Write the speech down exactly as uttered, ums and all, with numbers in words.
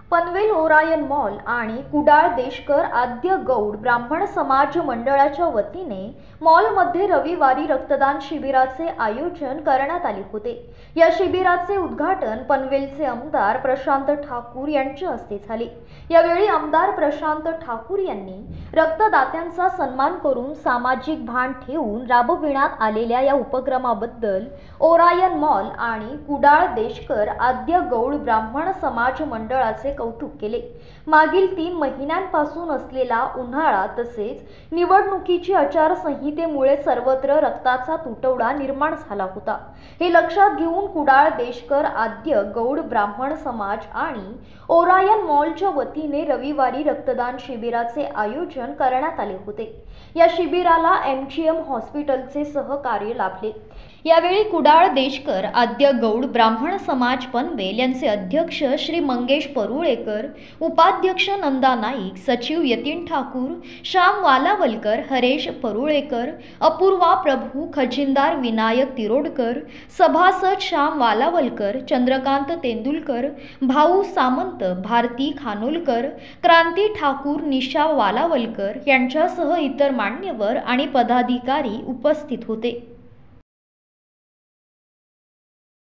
Panvel Orion mall आणि कुडाळ देशकर आद्य गौड ब्राह्मण समाज मंडळाच्या वतीने मॉलमध्ये रविवारी रक्तदान शिबिराचे आयोजन करण्यात आले होते। या शिबिराचे उद्घाटन पनवेलचे आमदार प्रशांत ठाकूर यांच्या हस्ते झाले। यावेळी आमदार प्रशांत ठाकूर यांनी रक्तदात्यांचा सन्मान करून सामाजिक भान ठेवून राबविण्यात आलेल्या या उपक्रमाबद्दल ओरायन मॉल आणि कुडाळ देशकर आद्य गौड ब्राह्मण समाज मंडळाचे कौतुक केले। मागील तीन महिन्यांपासून असलेला उन्हाळा तसेच निवडणुकीची आचारसंहितेमुळे सर्वत्र रक्ताचा तुटवडा निर्माण झाला होता। हे लक्षात घेऊन कुडाळ देशकर आद्य गौड ब्राह्मण समाज आणि ओरायन मॉलच्या वतीने रविवारी रक्तदान शिबिराचे आयोजन करण्यात आले होते। या शिबिराला एमजीएम हॉस्पिटलचे सहकार्य लाभले। यावेळी कुडाळ देशकर आद्य गौड ब्राह्मण समाज पनवेल यांचे अध्यक्ष श्री मंगेश परुळेकर, उपाध्यक्ष नंदा नाईक, सचिव यतीन ठाकूर, श्याम वालावलकर, हरेश परुळेकर, अपूर्वा प्रभू, खजिनदार विनायक तिरोडकर, सभासद श्याम वालावलकर, चंद्रकांत तेंडुलकर, भाऊ सामंत, भारती खानोलकर, क्रांती ठाकूर, निशा वालावलकर यांच्यासह इतर मान्यवर आणि पदाधिकारी उपस्थित होते।